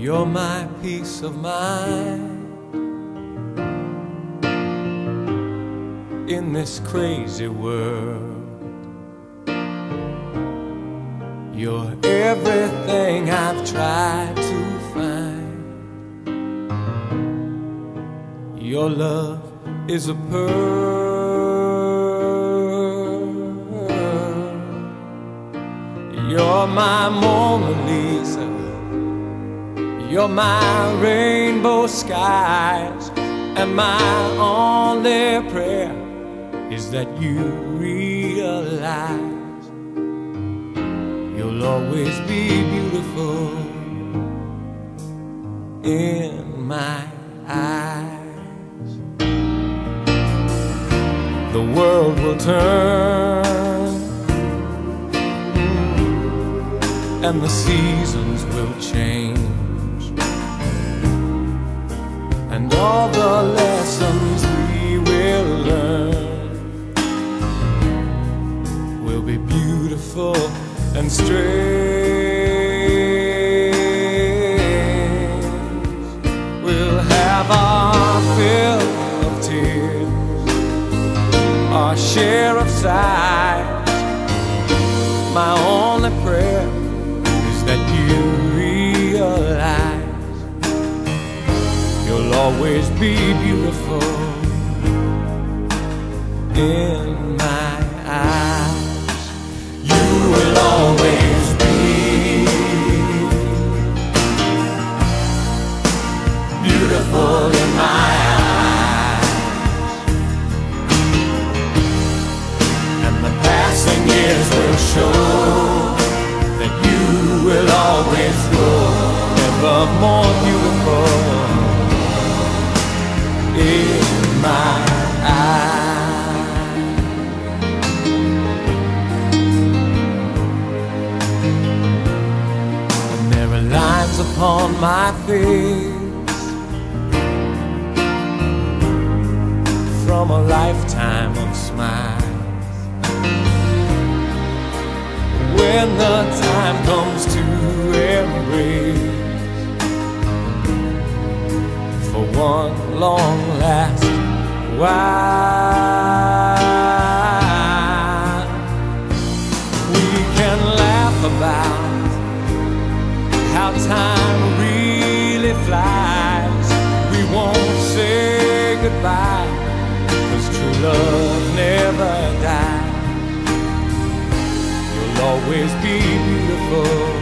You're my peace of mind in this crazy world. You're everything I've tried to find. Your love is a pearl. You're my Mona Lisa. You're my rainbow skies. And my only prayer is that you realize you'll always be beautiful in my eyes. The world will turn and the seasons will change, and all the lessons we will learn will be beautiful and strange. We'll have our fill of tears, our share of sighs. My only prayer is that you realize you'll always be beautiful in my eyes. You will always be beautiful in my eyes. And the passing years will show that you will always grow ever more beautiful in my eyes. And there are lines upon my face from a lifetime of smiles. When the time comes to embrace for one long last while, we can laugh about how time really flies. We won't say goodbye, 'cause true love never dies. You'll always be beautiful